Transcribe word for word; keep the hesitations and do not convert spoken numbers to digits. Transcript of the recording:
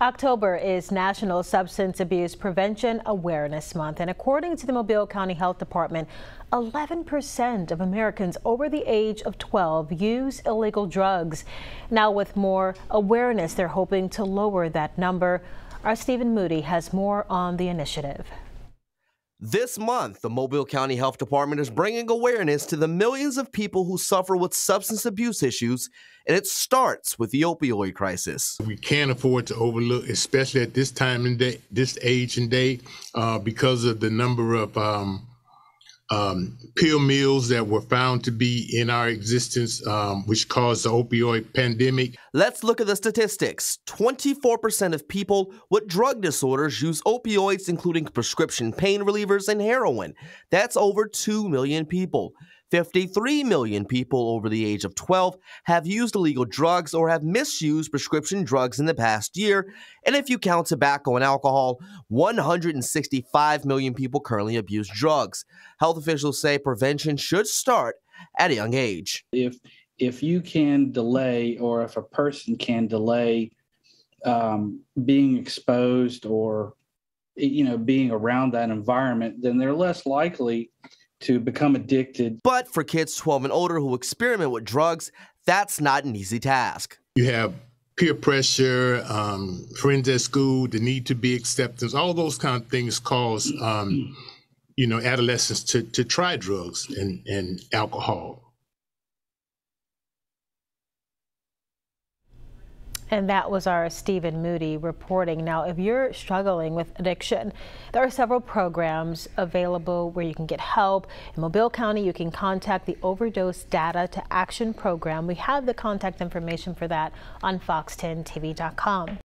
October is National Substance Abuse Prevention Awareness Month, and according to the Mobile County Health Department, eleven percent of Americans over the age of twelve use illegal drugs. Now, with more awareness, they're hoping to lower that number. Our Stephen Moody has more on the initiative. This month, the Mobile County Health Department is bringing awareness to the millions of people who suffer with substance abuse issues, and it starts with the opioid crisis. We can't afford to overlook, especially at this time and day, this age and day, uh, because of the number of um, um, pill mills that were found to be in our existence, um, which caused the opioid pandemic. Let's look at the statistics. twenty-four percent of people with drug disorders use opioids, including prescription pain relievers and heroin. That's over two million people. fifty-three million people over the age of twelve have used illegal drugs or have misused prescription drugs in the past year. And if you count tobacco and alcohol, one hundred sixty-five million people currently abuse drugs. Health officials say prevention should start at a young age. If if you can delay, or if a person can delay um, being exposed or, you know, being around that environment, then they're less likely to become addicted. But for kids twelve and older who experiment with drugs, that's not an easy task. You have peer pressure, um, friends at school, the need to be acceptance, all those kind of things cause, um, you know, adolescents to, to try drugs and, and alcohol. And that was our Stephen Moody reporting. Now, if you're struggling with addiction, there are several programs available where you can get help. In Mobile County, you can contact the Overdose Data to Action program. We have the contact information for that on fox ten T V dot com.